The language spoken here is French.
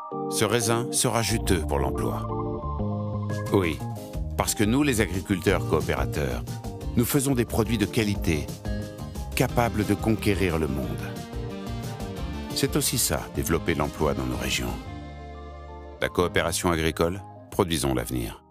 Ce raisin sera juteux pour l'emploi. Oui, parce que nous, les agriculteurs coopérateurs, nous faisons des produits de qualité, capables de conquérir le monde. C'est aussi ça, développer l'emploi dans nos régions. La coopération agricole, produisons l'avenir.